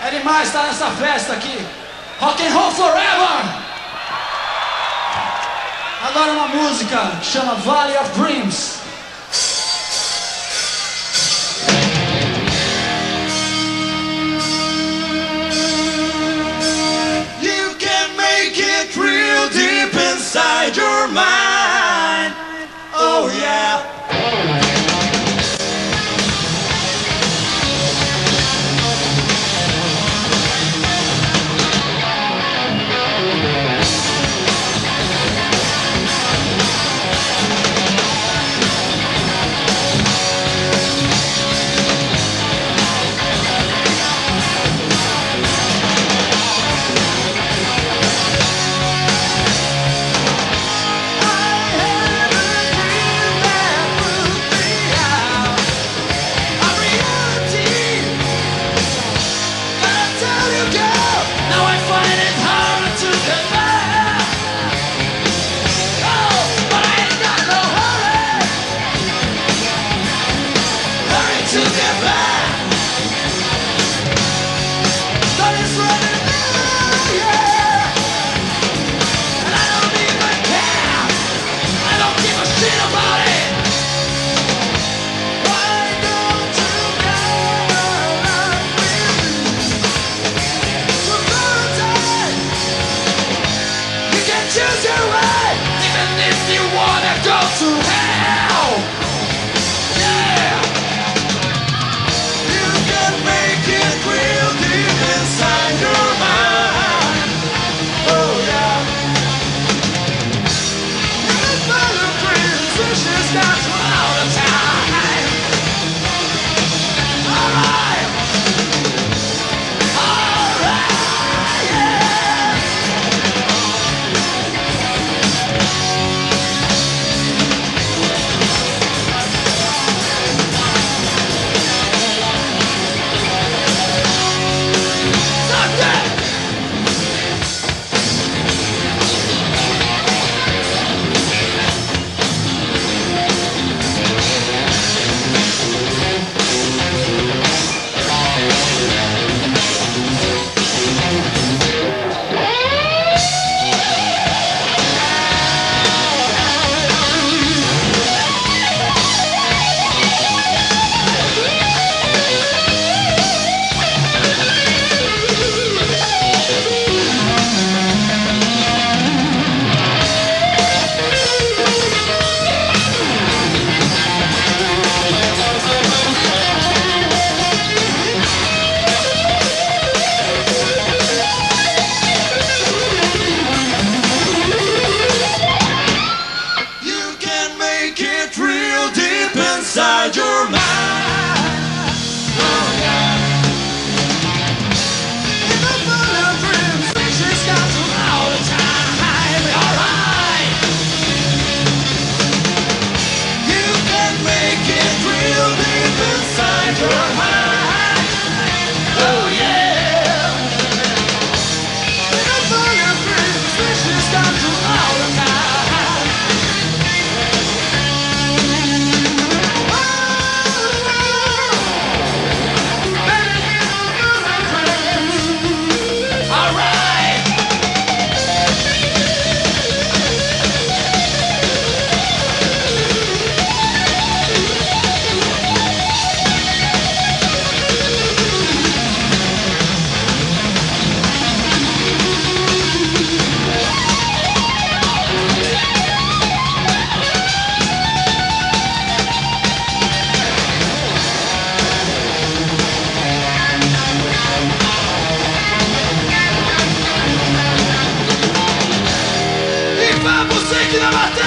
É demais estar nessa festa aqui. Rock and Roll Forever! Agora uma música que chama Valley of Dreams. You can make it real deep inside your mind. Oh yeah. Choose your way, even if you wanna go to hell. Yeah. You can make it real deep inside your mind. Oh yeah. In the fall of dreams, wishes got all the time. Alright. Alright, yeah. Inside your mind. Oh yeah. In the fall of dreams, wishes got to all the time. Alright. You can make it real deep inside your mind. Oh yeah. In the fall of dreams, wishes got to all the time. Vamos seguir na batalha!